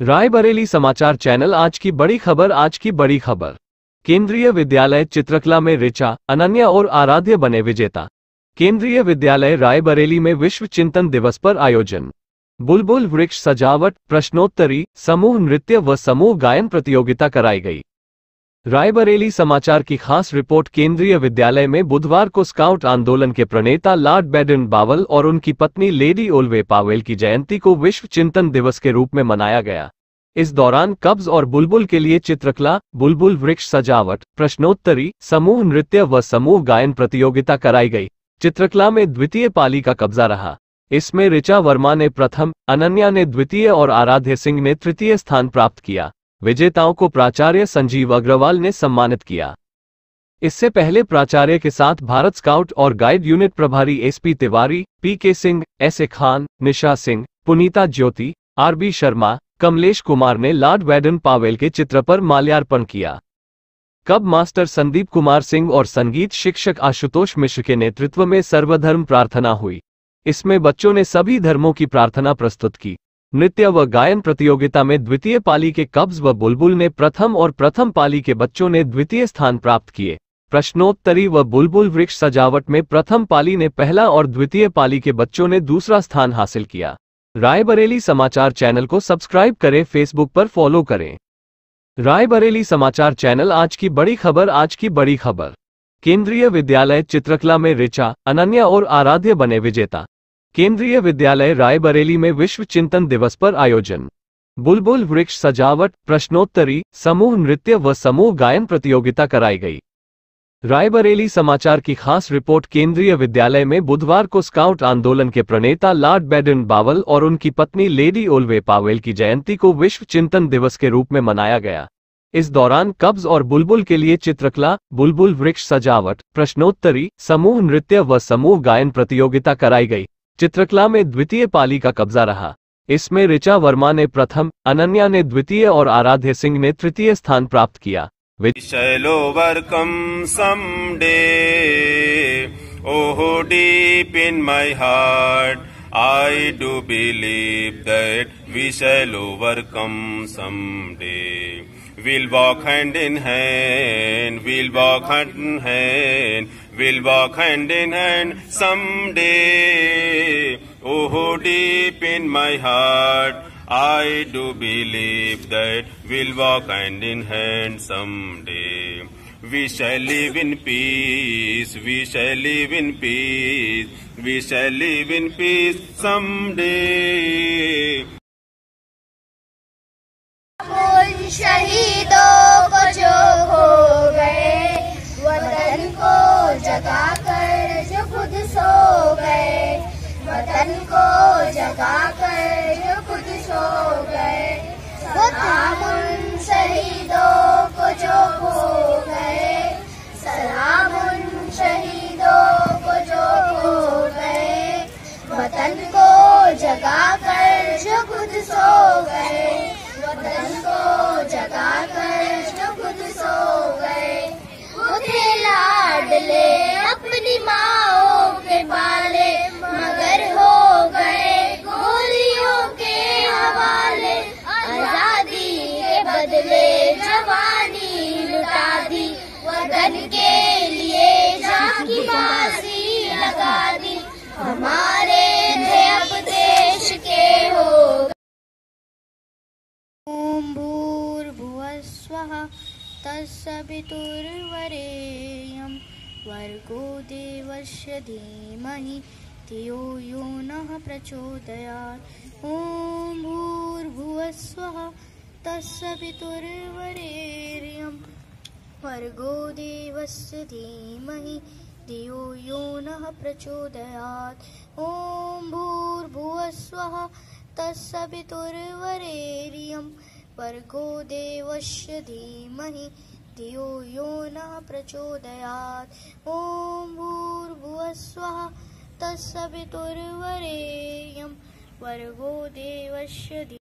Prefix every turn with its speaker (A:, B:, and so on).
A: रायबरेली समाचार चैनल आज की बड़ी खबर। केंद्रीय विद्यालय चित्रकला में ऋचा, अनन्या और आराध्य बने विजेता। केंद्रीय विद्यालय रायबरेली में विश्व चिंतन दिवस पर आयोजन। बुलबुल वृक्ष सजावट, प्रश्नोत्तरी, समूह नृत्य व समूह गायन प्रतियोगिता कराई गई। रायबरेली समाचार की खास रिपोर्ट। केंद्रीय विद्यालय में बुधवार को स्काउट आंदोलन के प्रणेता लॉर्ड बैडन पावेल और उनकी पत्नी लेडी ओल्वे पावेल की जयंती को विश्व चिंतन दिवस के रूप में मनाया गया। इस दौरान कब्ज और बुलबुल के लिए चित्रकला, बुलबुल वृक्ष सजावट, प्रश्नोत्तरी, समूह नृत्य व समूह गायन प्रतियोगिता कराई गई। चित्रकला में द्वितीय पाली का कब्जा रहा। इसमें ऋचा वर्मा ने प्रथम, अनन्या ने द्वितीय और आराध्य सिंह ने तृतीय स्थान प्राप्त किया। विजेताओं को प्राचार्य संजीव अग्रवाल ने सम्मानित किया। इससे पहले प्राचार्य के साथ भारत स्काउट और गाइड यूनिट प्रभारी SP Tiwari, PK Singh, SA Khan, Nisha Singh, Punita Jyoti, RB Sharma, Kamlesh Kumar ने लॉर्ड बैडन पावेल के चित्र पर माल्यार्पण किया। कब मास्टर संदीप कुमार सिंह और संगीत शिक्षक आशुतोष मिश्र के नेतृत्व में सर्वधर्म प्रार्थना हुई। इसमें बच्चों ने सभी धर्मों की प्रार्थना प्रस्तुत की। नृत्य व गायन प्रतियोगिता में द्वितीय पाली के कब्ज व बुलबुल ने प्रथम और प्रथम पाली के बच्चों ने द्वितीय स्थान प्राप्त किए। प्रश्नोत्तरी व बुलबुल वृक्ष सजावट में प्रथम पाली ने पहला और द्वितीय पाली के बच्चों ने दूसरा स्थान हासिल किया। रायबरेली समाचार चैनल को सब्सक्राइब करें, फेसबुक पर फॉलो करें। रायबरेली समाचार चैनल आज की बड़ी खबर। केंद्रीय विद्यालय चित्रकला में ऋचा, अनन्या और आराध्य बने विजेता। केंद्रीय विद्यालय रायबरेली में विश्व चिंतन दिवस पर आयोजन। बुलबुल वृक्ष सजावट, प्रश्नोत्तरी, समूह नृत्य व समूह गायन प्रतियोगिता कराई गई। रायबरेली समाचार की खास रिपोर्ट। केंद्रीय विद्यालय में बुधवार को स्काउट आंदोलन के प्रणेता लॉर्ड बैडन पावेल और उनकी पत्नी लेडी ओल्वे पावेल की जयंती को विश्व चिंतन दिवस के रूप में मनाया गया। इस दौरान कब्ज और बुलबुल के लिए चित्रकला, बुलबुल वृक्ष सजावट, प्रश्नोत्तरी, समूह नृत्य व समूह गायन प्रतियोगिता कराई गई। चित्रकला में द्वितीय पाली का कब्जा रहा। इसमें ऋचा वर्मा ने प्रथम, अनन्या ने द्वितीय और आराध्य सिंह ने तृतीय स्थान प्राप्त किया।
B: We shall overcome someday. Oh, deep in my heart, I do believe that we shall overcome someday. We'll walk hand in hand, we'll walk hand in hand, we'll walk hand in hand someday. Oh, deep in my heart, I do believe that we'll walk hand in hand someday. We shall live in peace, we shall live in peace, we shall live in peace someday.
C: उन शहीदों को जो खो गए, वतन को जगा कर जो खुद सो गए, वतन को जगा कर जो खुद सो गए। सलाम उन शहीदों को जो खो गए, सलाम उन शहीदों को जो खो गए, वतन को जगा कर जो खुद सो गए, वतन को जगा कर जो खुद सो गए। वो थे लाडले अपनी माओ के पाले, मगर हो गए गोलियों के हवाले। आजादी के बदले जवानी लुटा दी, वतन के लिए जान की फांसी लगा दी। हमारे थे अब देश के हो।
D: ओम भूर्भुवः स्वः तत्सवितुर्वरेण्यं भर्गो देवस्य धीमहि धियो यो नः प्रचोदयात्। ओम भूर्भुवः स्वः तत्सवितुर्वरेण्यं भर्गो देवस्य धीमहि धियो यो नः प्रचोदयात्। ओम भूर्भुवः स्वः तत्सवितुर्वरेण्यं भर्गो देवस्य धीमहि धियो यो नः प्रचोदयात्। ओम भूर्भुवः स्वः तत्सवितुर्वरेण्यं भर्गो देवस्य